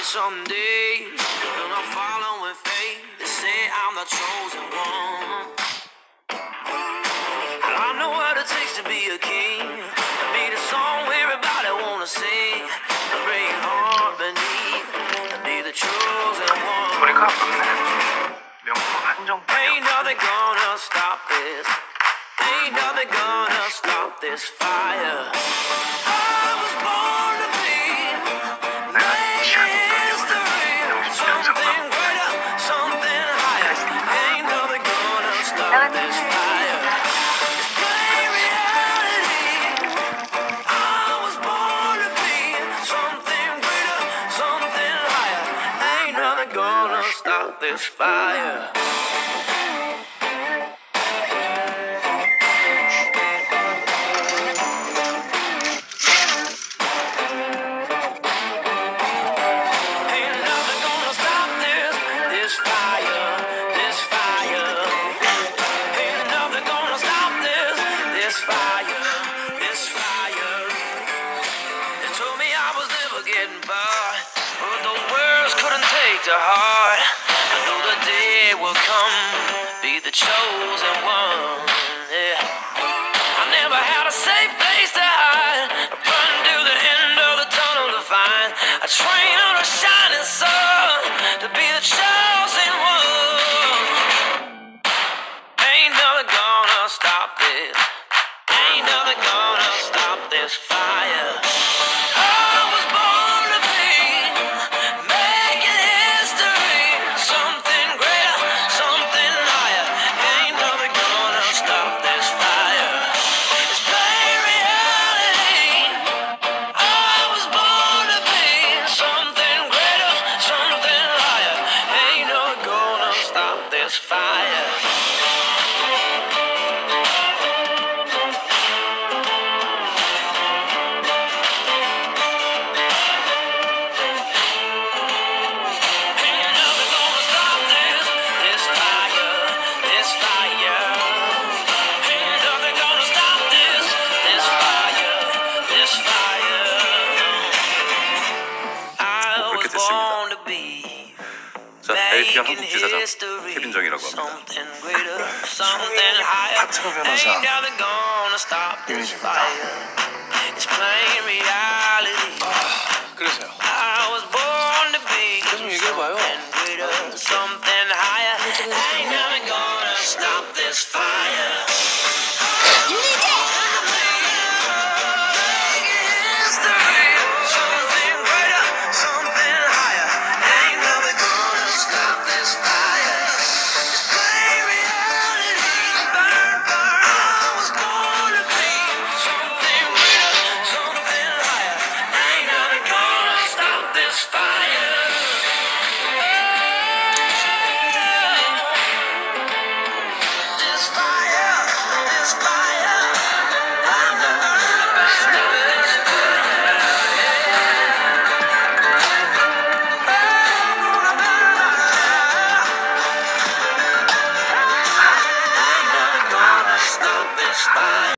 some days when I'm following fate. They say I'm the chosen one. I know what it takes to be a king, to be the song everybody wanna sing, to bring harmony, to be the chosen one. Ain't nothing gonna stop this. Ain't nothing gonna stop this fire. I was born to be history, something greater, something higher. Ain't nothing gonna stop this fire. It's plain reality. I was born to be something greater, something higher. Ain't nothing gonna stop this fire. To heart, I know the day will come, be the chosen one. Yeah. I never had a safe place to hide. I run to the end of the tunnel to find a train on a shining sun to be the chosen one. Ain't nothing gonna stop this. Ain't nothing gonna stop this fire. LPR 한국 지사장 케빈정이라고 합니다. 파트너 변호사 유민입니다. 그러세요.